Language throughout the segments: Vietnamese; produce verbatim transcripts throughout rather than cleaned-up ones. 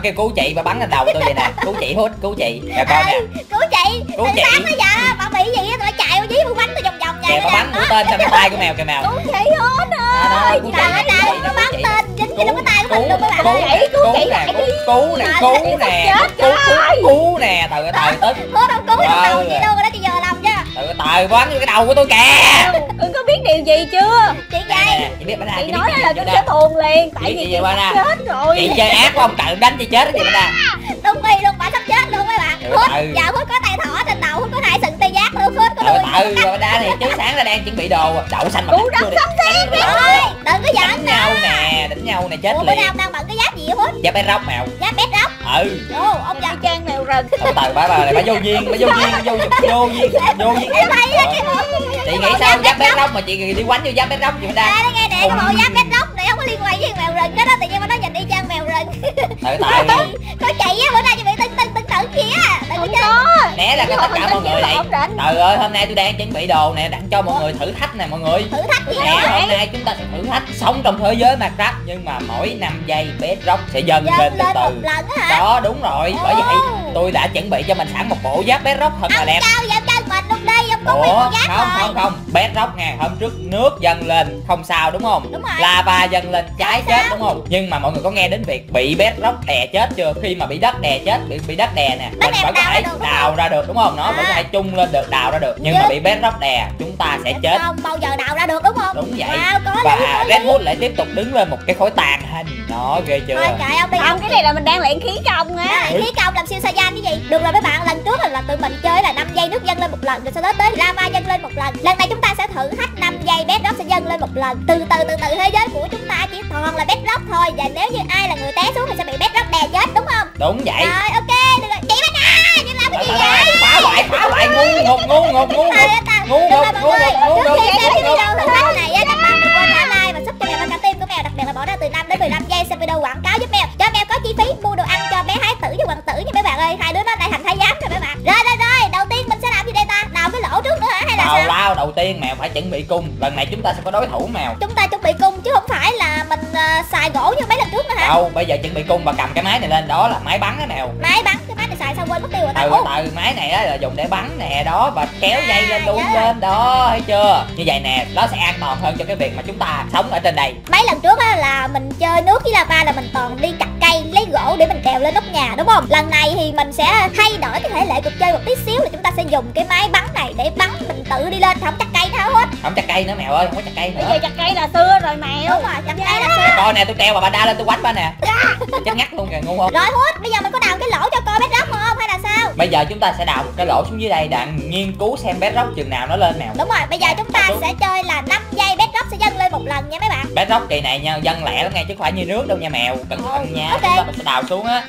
kêu cứu chị và bắn lên đầu tôi vậy nè. Cứu chị Hút, cứu chị. Nè coi nè. Cứu chị. Cứu chị. Sáng tới giờ bạn bị gì á, tụi chạy qua dí mua bánh tôi vòng vòng nhà. Kìa bà bắn mũi tên sang cái tay của mèo kìa mèo. Cứu chị Hút ơi. Trời ơi nào nó bắn tên dính vô cái tay của mình luôn các bạn ơi. Cứu nè, cứu nè, cứu nè. Cứu cứu nè, từ từ tức. Hút không cứu cái đầu chị luôn đó chị giờ làm chứ. Từ từ bắn vô cái đầu của tôi kìa. Ưng có biết điều gì chưa? Chị vậy. Chị biết bà Chị nói là nó sẽ buồn liền. Tại vì chị sắp chết rồi. Chị chơi ác của ông Tự đánh chị chết đó chị bà. Đúng y luôn, bà sắp chết luôn mấy bạn. Hút, giờ Hút có tay thỏ trên đầu, Hút có hai sừng tê giác luôn, Hút có đuôi. Ừ, bà đa này chứ sáng ra đang chuẩn bị đồ đậu xanh mà. Cú đất sắp xếp đi ơi. Đừng có giỡn nè. Nhau nè, đánh nhau nè chết liền. Ủa bữa nào đang bận cái giáp gì Hút? Giáp bé róc mèo. Giáp bé róc. Ừ. Ồ, ông già trang mèo rừng. Từ từ bà bà này bà vô duyên, bà vô duyên, vô vô duyên, vô duyên. Em thấy đó chị Hút. Chị nghĩ sao giáp bé róc mà chị đi quánh vô giáp bé róc vậy ta? À, nghe nè, cái bộ giáp bé róc này không có liên quan với mèo rừng hết á, tự nhiên mà nó nhìn y chang mèo rừng. Từ từ. Có chị á, bữa nay chị bị tưng tưng tưng tưng kia. Không có. Né là cái tất cả mọi người này. Trời ơi, hôm nay tôi đang chuẩn bị đồ nè, đang cho mọi người thử thách nè mọi người. Thử thách gì nè, đó? Hôm nay chúng ta sẽ thử thách sống trong thế giới Minecraft nhưng mà mỗi năm giây Bedrock sẽ dâng lên từ từ. Một lần hả? Đó đúng rồi, bởi vậy tôi đã chuẩn bị cho mình sẵn một bộ giáp Bedrock thật là đẹp. Ông cao giáp mình lúc đây, ông có Ủa, giáp không rồi. không không, Bedrock nha, hôm trước nước dâng lên không sao đúng không? Đúng rồi. Lava dâng lên cháy chết đúng không? Nhưng mà mọi người có nghe đến việc bị Bedrock đè chết chưa? Khi mà bị đất đè chết, bị bị đất đè nè, mình vẫn có thể đào ra được đúng không? Nó vẫn có thể chung lên được, đào ra được. Nhưng mà bị Bedrock đè, chúng ta sẽ chết. Không bao giờ đào ra được đúng không? Đúng vậy. Wow, có và Redwood lại tiếp tục đứng lên một cái khối tàn hình. Nó ghê chưa? Thôi trời ông đi. Không, cái này là mình đang luyện khí công á. Luyện khí công làm siêu Saiyan cái gì? Được rồi mấy bạn, lần trước là tụi mình chơi là năm giây nước dâng lên một lần, rồi sau đó tới lava dâng lên một lần. Lần này chúng ta sẽ thử thách năm giây Bedrock sẽ dâng lên một lần. Từ từ từ từ thế giới của chúng ta chỉ toàn là Bedrock thôi, và nếu như ai là người té xuống thì sẽ bị Bedrock đè chết đúng không? Đúng vậy. Rồi ok, được rồi. Chị Bánh à, chị làm cái gì vậy? Phá hoại, phá hoại ngu ngục, ngu ngục, ngu ngục. Ngu ngục, ngu ngục, ngu ngục. Trước khi xem cái video thử thách này á, các bạn đừng quên nhấn like và sub cho mèo và cả team của mèo, đặc biệt là bỏ ra từ năm đến mười lăm giây xem video quảng cáo giúp mèo, cho mèo có chi phí mua đồ ăn cho bé Thái Tử và Hoàng Tử nha mấy bạn ơi. Hai đứa nó đây thành thái giám rồi mấy bạn. Rồi rồi rồi, đầu tiên mình sẽ làm gì đây ta? Đào cái lỗ trước nữa hả hay là Đào sao? lao đầu tiên mèo phải chuẩn bị cung. Lần này chúng ta sẽ có đối thủ mèo. Chúng ta chuẩn bị cung chứ không phải là mình uh, xài gỗ như mấy lần trước nữa hả? Đâu, bây giờ chuẩn bị cung và cầm cái máy này lên, đó là máy bắn á mèo. Máy bắn, cái máy này xài sao quên mất tiêu rồi ta. Từ từ, máy này á là dùng để bắn nè, đó, và kéo dây lên luôn lên đó, thấy chưa? Như vậy nè, nó sẽ an toàn hơn cho cái việc mà chúng ta sống ở trên đây. Mấy lần trước á là mình chơi nước với lava là mình toàn đi chặt cây lấy gỗ để mình trèo lên nóc nhà đúng không? Lần này thì mình sẽ thay đổi cái thể lệ cuộc chơi một tí xíu, là chúng ta sẽ dùng cái máy bắn này để bắn, mình tự đi lên, không chặt cây nào hết. Không chặt cây nữa mèo ơi, không có chặt cây nữa. Bây giờ chặt cây là xưa rồi mèo. Đúng rồi, chặt cây là xưa. Coi nè, tôi treo bà bà đa lên tôi quánh ba nè. Chết ngắt luôn kìa, ngu không? Rồi Hút, bây giờ mình có đào cái lỗ cho coi Bedrock không hay là sao? Bây giờ chúng ta sẽ đào một cái lỗ xuống dưới đây để nghiên cứu xem Bedrock chừng nào nó lên mèo. Đúng rồi, bây giờ chúng ta Đúng. sẽ chơi là năm giây Bedrock sẽ dâng lên một lần nha mấy bạn. Bedrock kỳ này nha, dâng lẹ lắm nghe chứ không phải như nước đâu nha mèo. Cẩn thận nha. Okay. Chúng ta mình sẽ đào xuống á.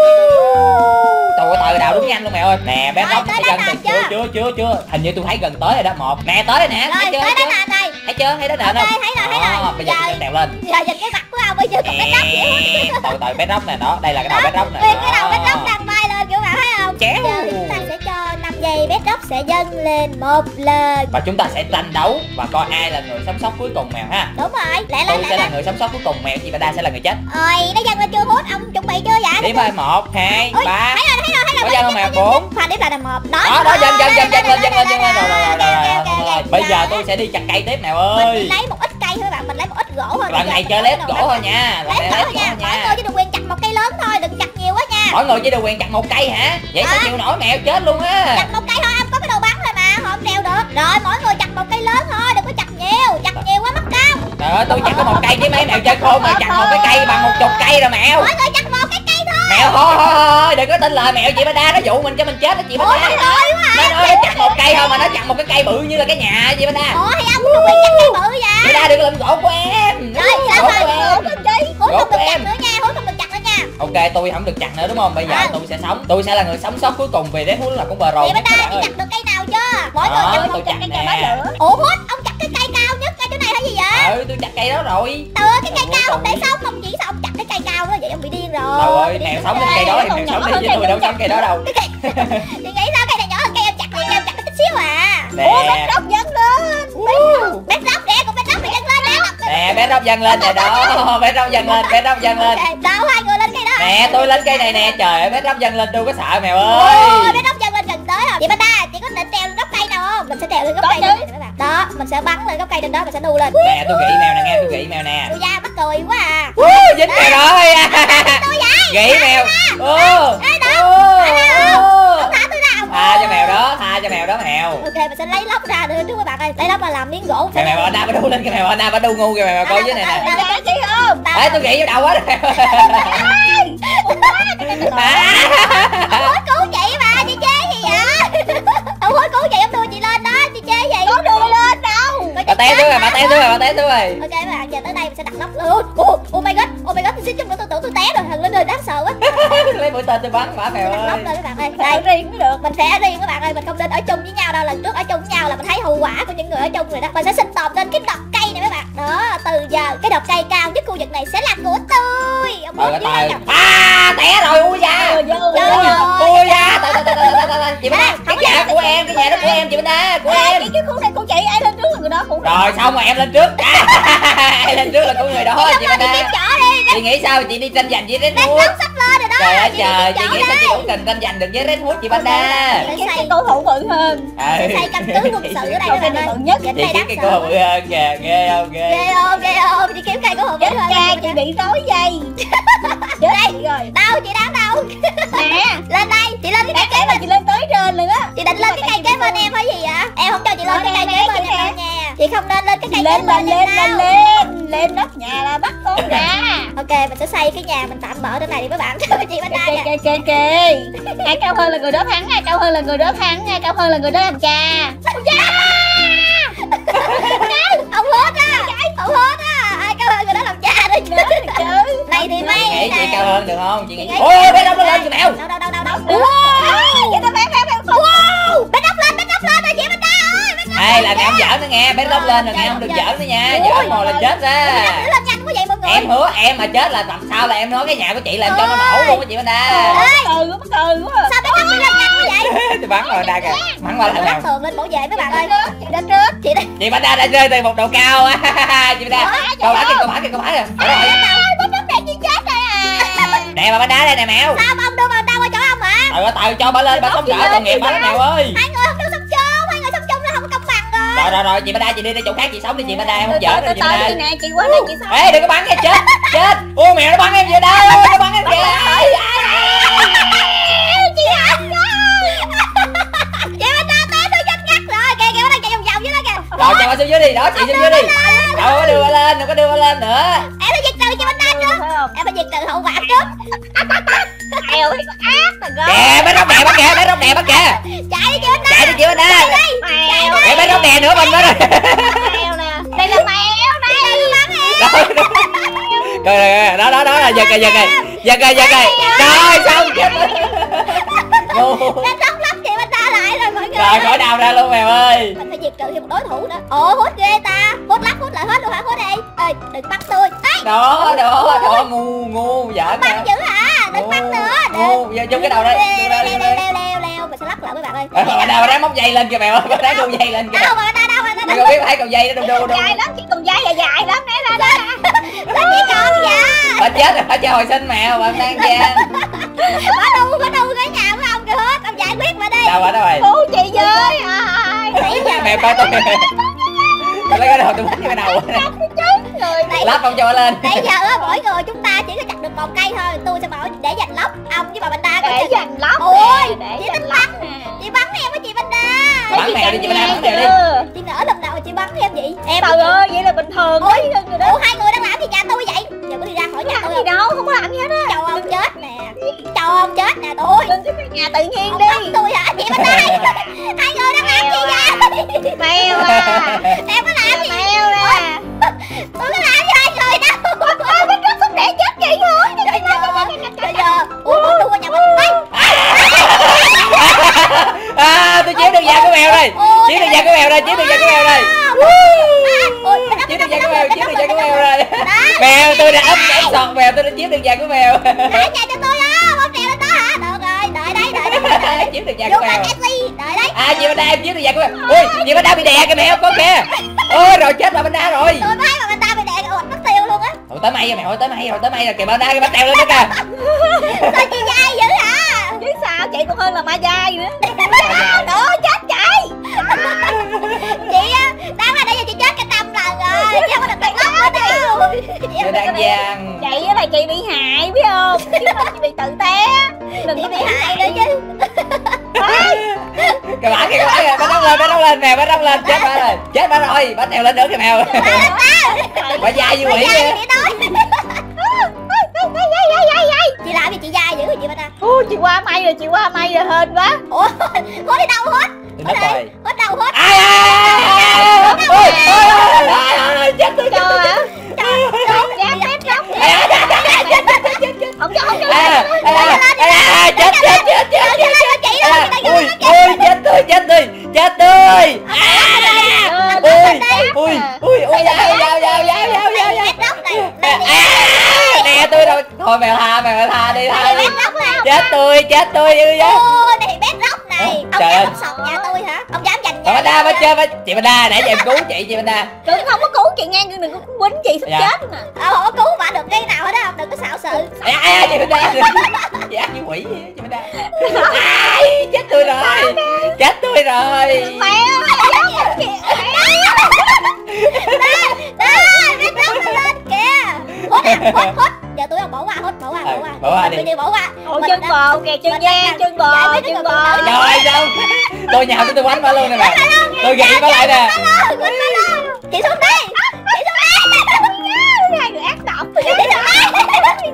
Trời ơi, đào đúng nhanh luôn mèo ơi. Nè, Bedrock sẽ dâng từ chưa chưa chưa chưa. Hình như tôi thấy gần tới rồi đó. Một. Nè tới đây nè. Rồi, thấy chưa? tới Thấy đó chưa? nè đây. Thấy chưa? Thấy đó nè okay, không? Thấy rồi, thấy rồi. Bây giờ chúng ta trèo lên. Giờ nhìn cái mặt của ông bây giờ còn Bedrock vậy. Từ từ Bedrock nè, đó, đây là cái đầu Bedrock nè. Nguyên cái đầu Bedrock đang bay lên kiểu bạn thấy không? Chéo. Giờ chúng ta sẽ cho năm giây Bedrock sẽ dâng lên một lần. Và chúng ta sẽ tranh đấu và coi ai là người sống sót cuối cùng mèo ha. Đúng rồi, lẹ lên Tôi lẹ sẽ là lên. người sống sót cuối cùng, mèo chị Bada sẽ là người chết. Rồi, nó dâng lên chưa Hút? Ông chuẩn bị chưa vậy? Điểm ơi, một, hai, ba. Thấy rồi, thấy rồi, thấy rồi. Có dâng không mèo? Bốn. Khoan, điểm là là một. Đó. Đó, đó, dâng dâng dâng dâng lên, dâng lên, dâng lên rồi rồi rồi rồi. Bây giờ tôi sẽ đi chặt cây tiếp mèo ơi. Mình lấy một ít cây thôi bạn, mình lấy một ít gỗ thôi. Lần này chơi lép gỗ thôi nha. Lấy gỗ thôi nha. Mọi người chỉ được quyền chặt một cây lớn thôi, đừng chặt nhiều quá nha. Mỗi người chỉ được quyền chặt một cây hả? Vậy sao chịu nổi mèo chết luôn á. Chặt một cây thôi, ông có cái đồ bắn rồi mà, không treo được. Rồi mỗi người chặt một cây lớn thôi, đừng có chặt nhiều, chặt nhiều quá mất công. Trời ơi, tôi chặt có một cây chứ mấy mèo chơi khôn mà chặt một cái cây bằng một chục cây rồi mèo. Mỗi người chặt một cái cây thôi. Mèo thôi thôi thôi, đừng có tin lời mèo chị Bada, nó dụ mình cho mình chết đó chị Bada. Ôi quá nó nói nó chặt một cây thôi mà nó chặt một cái cây bự như là cái nhà chị Bada. Ủa hay ông không bị chặt cây bự vậy? Chị Bada đừng có làm gỗ của em. Rồi sao rồi? Gỗ của chị. Hút không được chặt em. nữa nha, Hút không được chặt nữa nha. Ok, tôi không được chặt nữa đúng không? Bây giờ À. tôi sẽ sống, tôi sẽ là người sống sót cuối cùng vì đến Hút là con bờ rồ. Chị Bada chị chặt được cây nào chưa? Mỗi người chặt một chặt cây cà bá lửa. Ủa Hút, ông chặt cái cây cao nhất ngay chỗ này hay gì vậy? Ừ, tôi chặt cây đó rồi. Ừ, cái cây cao không để sống, ông chỉ sao ông chặt cái cây cao đó vậy ông bị điên rồi. Trời ơi, mèo sống trên cây đó thì mèo sống đi chứ tôi đâu sống cây đó đâu. Chị nghĩ sao cây này nhỏ hơn cây em chặt liền, em chặt cái chút xíu à. Nè. Ủa Bedrock dâng lên. Bedrock nè, còn Bedrock này dâng lên nè. Nè, Bedrock dâng lên nè đó. Bedrock dâng lên, Bedrock dâng lên. Đâu hai người lên cây đó Nè tôi lên cây này nè, trời ơi bé róc dâng lên tôi có sợ mèo ơi. Ôi bé róc dâng lên gần tới rồi. Chị Panda, chị có định trèo lên gốc cây nào không? Mình sẽ trèo lên gốc cây này các bạn. Đó, mình sẽ bắn lên gốc cây trên đó, mình sẽ đu lên. Nè tôi gỉ mèo nè, nghe tôi gỉ mèo nè. Ui da mắc cười quá à. Uh, dính mèo rồi. Gỉ mèo. Ô. Không thả tôi ra. Tha cho mèo đó, tha cho mèo đó mèo. Ok mình sẽ lấy lóc ra được trước các bạn ơi. Lấy lóc là làm miếng gỗ. Mèo mèo Anna bà đu lên, cái mèo Anna bà đu ngu kìa mèo coi dưới này nè. Cái gì không? Ê tôi gỉ vô đầu quá rồi. Ông hối cứu chị mà, chị chế gì vậy? Ông hối cứu chị, ông đua chị lên đó, chị chế gì? Có đua lên đâu. Bà té xuống rồi, bà té xuống rồi, bà té xuống rồi. Ok các bạn, giờ tới đây mình sẽ đặt lóc luôn. Oh, oh my god, oh my god, tôi xin chúc tôi tưởng tôi té rồi, thằng lên đời đáng sợ quá. Lấy mũi tên tôi bắn bả mèo Đặt ơi. lóc lên các bạn ơi. Đây riêng cũng được. mình sẽ riêng các bạn ơi, mình không nên ở chung với nhau đâu. Lần trước ở chung với nhau là mình thấy hậu quả của những người ở chung rồi đó. Mình sẽ sinh tồn lên cái đọt cây này các bạn. Đó, từ giờ cái đọt cây cao nhất khu vực này sẽ là của tôi. Ông Trời muốn dưới ơi, đây à té rồi, ui da. Ui da, tại tại tại tại tại chị Panda, cái nhà của em, cái nhà đó của em chị Panda, của em. Cái khu này của chị ai lên trước là người đó cũng. Rồi xong rồi em lên trước. Em lên trước là của người đó chị Panda. Chị nghĩ sao chị đi tranh giành với Red Hood? sắp lên rồi đó. Trời ơi trời, chị nghĩ sao chị cũng cần tranh giành được với Red Hood chị Panda. Kiếm cái cầu thủ bự hơn. Xây căn cứ quân sự ở đây các bạn ơi. Bự nhất. Chị kiếm cái cơ hội bự hơn kìa, ghê không ghê. Ghê không, ghê không, chị kiếm cây của hồn bự hơn. Cha chị bị rối dây. Đây rồi. Đâu chị đang đâu? Nè. Lên đây, chị lên cái cây kế bên chị lên tới trên luôn á. Chị định lên cái cây kế bên em hay gì vậy? Em không cho chị lên cái cây kế bên em đâu nha. Chị không nên lên cái cây kế lên bên lên em lên đâu. lên lên nóc nhà là bắt con ra. Ok mình sẽ xây cái nhà mình tạm bỡ trên này đi các bạn. Chị bên đây kê kê kê ai cao hơn là người đó thắng, ai cao hơn là người đó thắng, ai cao hơn là người đó làm cha. ông hốt á, ông hốt á, ai cao hơn người đó làm cha đó chứ. Này thì may nghĩ chị cao hơn được không? Chị nghĩ Chị nghĩ- ôi bé Đốc nó lên kìa mèo. đâu đâu đâu đâu đâu. Wow, Vậy tao bé bé bé không. wow, bé Đốc lên, bé Đốc lên rồi chị bên đây ơi. Bé Đốc Ê là mẹ không giỡn nữa nghe, bé Đốc lên rồi nghe, không được giỡn nữa nha, giỡn mồi là chết ra. lên nhanh quá vậy mọi người. Em hứa em mà chết là làm sao là em nói cái nhà của chị làm cho nó nổ luôn á chị Panda. Từ quá từ quá. Sao bé Đốc lên nhanh quá vậy? Tôi bắn vào đây kìa, bắn qua thằng Đốc nào. tường lên bảo vệ mấy bạn ơi. Chị đến trước. Chị đây. Chị Panda đã rơi từ một độ cao á. Chị Panda, câu bắn kìa, câu bắn kìa, câu bắn kìa. Đó rồi. Bánh bánh này chị chết rồi à. Nè bà Panda đây nè mèo. Sao mà ông đưa vào đâu qua chỗ ông hả? Trời ơi tài cho bà lên, bà sống rỡ tội nghiệp bà đó mèo ơi. Hai người không được sống chung, hai người sống chung nó không có công bằng rồi. Rồi rồi rồi chị Panda chị đi đến chỗ khác chị sống đi chị Panda, em không giỡn nữa chị Panda. Nè chị qua đây chị sống. Ê đừng có bắn cái chết chết. Ô mèo nó bắn em vậy đâu, nó bắn em kìa. Chị hả? Chị bên đó té tôi chết ngắt rồi. Kìa kìa, nó đang chạy vòng vòng với nó kìa. Rồi cho bà xuống dưới đi, đó chị xuống dưới đi. Đâu có đưa bà lên, đừng có đưa bà lên nữa. Em phải diệt trừ chị bên đó trước. Em phải diệt trừ hậu quả trước. Eo thì có ác mà gớm. Kìa bé Đốc đè bắt kìa, bé Đốc đè bắt kìa. Chạy đi chị bên đó. Chạy đi chị Panda. Mèo. Để bé Đốc đè nữa mình nữa rồi. Mèo nè. Đây là mèo đây. Rồi rồi đó đó đó là giật kìa giật kìa giật kìa giật kìa. Rồi xong chết. Ngu. Em đóng lắm chị bên đó lại rồi mọi người. Rồi khỏi đau ra luôn mèo ơi. Mình phải diệt trừ thêm một đối thủ nữa. Ồ hút ghê ta. Hút lắm hút lại hết luôn hả? Hút đi. Ê đừng bắn tôi. Ê Đó đó đó ngu ngu giỡn bắn nè. dữ hả? Đừng bắn nữa. Ngu giờ chung cái đầu đây. Leo leo leo leo leo leo. Mình sẽ lắc lại với bạn ơi. Bà Panda bà đang móc dây lên kìa mèo ơi, bà đang đu dây lên kìa. Đâu mà ta đâu mà ta Mày đâu. có biết thấy con dây nó đu đu đu. Dài lắm, chị còn dài dài dài lắm. Nè ra ra. Nó chỉ còn dạ. Bà chết rồi, bà chơi hồi sinh mèo, bà đang gian. Có đu có đu cái nhà của ông kìa hết. Ông giải quyết mà đi. Đâu bà đó rồi. Cứu chị với. Ai. Nãy giờ Mèo coi tôi. Tôi lấy cái đầu tôi bắn cái đầu. Rồi nãy Lát không cho bà lên. nãy giờ á mỗi người chúng ta chỉ có chặt được một cây thôi. Tôi sẽ bảo để giành lóc. Ông với bà Panda có để chừng. dành lóc. Ôi, Để chị dành thích lóc bắn. nè. Chị bắn em với chị Panda. Bắn mèo đi chị Panda, bắn mèo đi. Chị nỡ lần nào mà chị bắn em vậy? Em Trời ơi, vậy là bình thường. Ôi, Ôi, người đó. ủa hai người đang làm gì nhà tôi vậy? Giờ có đi ra khỏi nhà Làm tôi gì không? đâu, không có làm gì hết á. Cho ông chết nè. Cho ông chết nè tôi. Lên cái nhà tự nhiên Ông đi. bắt tôi hả? Chị Panda. Hai người đang làm gì vậy? Mèo à. Em có làm gì? Mèo nè. Tôi có làm gì hai người đâu? Ôi, biết rất sắp để chết chị hả? Bây giờ, bây giờ, ủa con đu qua nhà mình. À tôi chiếm được nhà của mèo rồi. Chiếm được nhà của mèo rồi, chiếm được nhà của mèo rồi. Chiếm được nhà của mèo, chiếm được nhà của mèo rồi. Mèo tôi đã ấp ấp sọt mèo, tôi đã chiếm được nhà của mèo. Trả nhà cho tôi á, bóng trèo lên đó hả? Được rồi, đợi đấy, đợi đấy, đợi. Chiếm được nhà Vô của mặt mèo. Ashley, đợi đấy. À chị Panda em chiếm được nhà của mèo. Ui chị Panda bị đè kìa mèo con kìa. Ôi rồi chết bà Panda rồi. Tôi thấy mà người ta bị đè ột mất tiêu luôn á. Thôi tới mày rồi mèo ơi, tới mày rồi, tới mày rồi kìa, bao đá cái bánh treo lên đó kìa. Sao chị dai dữ hả? Chứ sao, chị còn hơn là ma dai nữa. Đó, chết chị. Chị á, đáng ra nãy giờ chị chết cả năm lần rồi, chứ không có được bật lóc nữa đâu. Tôi đang gian. Chị á là chị bị hại biết không? Chứ không chị bị tự té. Đừng có bị hại nữa chứ. Cái bả kìa, cái bả kìa, bánh đóng lên, bánh đóng lên mèo, bánh đóng lên, chết bả rồi, chết bả rồi, bánh treo lên nữa kìa mèo. Bả dai như quỷ vậy. Chị làm gì chị dai dữ rồi chị bên ta? Ui, chị qua may rồi, chị qua may rồi, hên quá. Ủa, hốt đi đâu hốt? Tôi mất rồi. Hốt đâu hốt? Ai à, ôi, ôi, chết tôi, chết tôi, Hả? Trời, Dám phép lắm. Không cho, không cho. chết chết chết chết chết ui ui chết tôi chết tôi chết tôi ui ui ui ui dao dao dao dao dao dao nè tôi đâu thôi mèo tha mèo tha đi tha đi chết tôi chết tôi dữ vậy. Ô này bét lóc này ông dám sọc nhà tôi hả? Ông dám giành nhà Bà Đa mới chơi chị Bà Đa để cho em cứu chị chị Bà Đa. Đừng không có cứu chị nghe, đừng có quýnh chị sắp chết mà. Ờ không có cứu bà được cái nào hết á, đừng có xạo sự. Ai ai chị Bà Đa chị ăn như quỷ vậy chị Bà Đa. Ai chết tôi rồi chết tôi rồi. Mẹ chị bét lóc lên kìa. Hốt à, hốt hốt. Giờ tôi bỏ qua hốt bỏ qua bỏ qua. Bỏ qua đi. Tôi đi bỏ qua. Ôi chân bò kìa, chân gian, chân bò, chân bò. Rồi sao? Tôi nhào tôi tôi quánh bà luôn nè mẹ. Tôi gậy bà lại nè. Chị xuống đi. Chị xuống đi. Hai người ác độc. Chị xuống đi.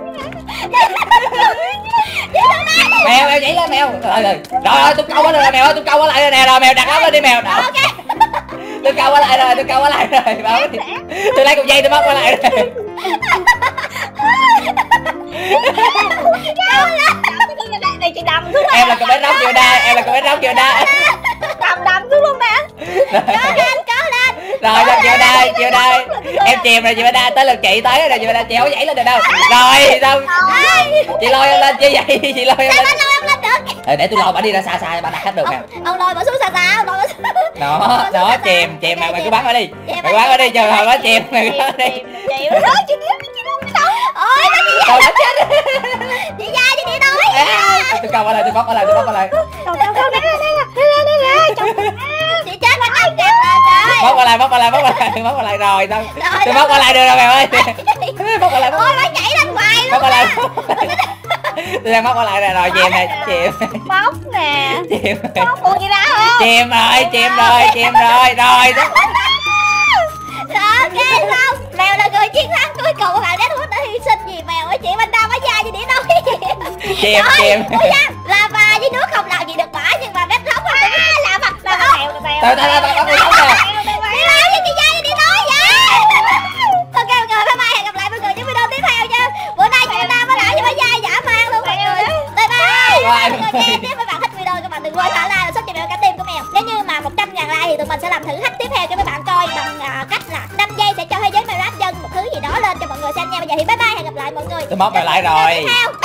Chị xuống đi. Mèo mèo nhảy lên mèo. Rồi rồi. Rồi rồi tôi câu bà rồi mèo ơi, tôi câu bà lại rồi nè. Rồi mèo đặt ốc lên đi mèo. Đó. Tôi câu bà lại rồi, tôi câu bà lại rồi. Tôi lấy cục dây tôi bắt bà lại rồi. Này chị đầm xuống Em là con bé róc chưa đa, em là con bé róc chưa đa. đầm đầm xuống luôn nè. Có lên, có lên. Rồi rồi chưa đa, chưa đa. Em chìm rồi chị Bà Đa, tới lượt chị tới rồi chị Bà Đa, chị không nhảy lên được đâu. Rồi xong. Chị lôi em lên chứ vậy, chị lôi em lên. Sao lôi em lên được? Ờ, để tôi lôi bà đi ra xa xa bà đặt hết được nè. Ông lôi bà xuống xa xa, ông lôi bà xuống. Đó, đó chìm, chìm mày mày cứ bắn nó đi. Mày bắn nó đi chờ hồi nó chìm mày bắn nó đi. Chị nó chị điếm chị điếm đâu. Ôi Rồi nó chết. chị dai chứ chị nói. Tôi câu bà lại, tôi bóc bà lại, tôi bóc bà lại. Đâu đâu đâu đây đây đây đây đây. Chị chết bà nằm đẹp rồi. Bóc bà lại, bóc bà lại, bóc bà lại, bóc bà lại rồi xong. Tôi bóc bà lại được rồi mày ơi. Bóc bà lại. Ôi nó nhảy lên hoài luôn. Bóc bà lại. Tôi đang bóc bà lại rồi, rồi chìm này, chìm. Bóc nè. Chìm. Bóc buồn gì đâu không? Chìm rồi, chìm rồi, chìm rồi, rồi đó. Ok xong. Mèo là người chiến thắng cuối cùng, bạn Deadwood đã hy sinh vì mèo ấy, chị Banh Đa mới da như để nói. Chìm, chìm. Ôi da, lava với nước không làm gì được bả, nhưng mà Bét lóc á, lava, lava mèo, mèo. Từ từ từ từ từ Chị nói với chị da như để nói vậy. Ok mọi người, bye bye, hẹn gặp lại mọi người trong video tiếp theo nha. Bữa nay chị Banh Đa mới lại với da dã man luôn mọi người. Bye bye. Mọi người nghe tiếp, các bạn thích video các bạn đừng quên thả like và subscribe cho cả team của mèo. Nếu như mà một trăm ngàn like thì tụi mình sẽ làm thử thách tiếp theo cho mấy bạn coi bằng uh, cách là năm giây sẽ cho thế giới Minecraft dân một thứ gì đó lên cho mọi người xem nha. Bây giờ thì bye bye, hẹn gặp lại mọi người. Tôi móc mày lại rồi. Tiếp theo.